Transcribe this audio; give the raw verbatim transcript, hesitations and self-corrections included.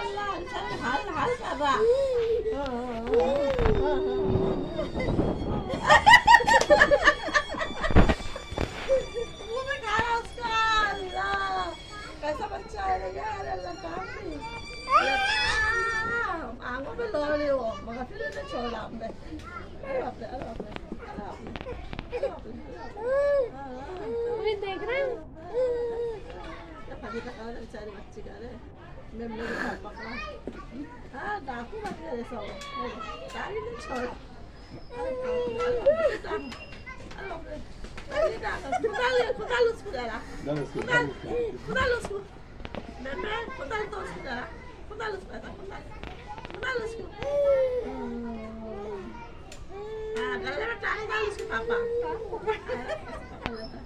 Allah, saya hal-hal apa? मुझे खाना उसका अल्लाह कैसा बच्चा है यार अल्लाह काफी आंखों पे लो रही हो मगर फिर इन्हें छोड़ा हमने अरे बाप रे अरे बाप रे अरे बाप रे मैं देख रहा हूँ पानी का खाना बेचारे बच्चे का रे मैं मेरे घर पकड़ा हाँ डाकू बन गए सब सारी ने छोड़ा अरे बाप रे अरे डाकू खुदा ले खुदा लुस खुदा ला खुदा खुदा लुस मैं मैं खुदा तो लुस खुदा खुदा लुस खुदा खुदा खुदा लुस हाँ गले में टांग डाल उसके पापा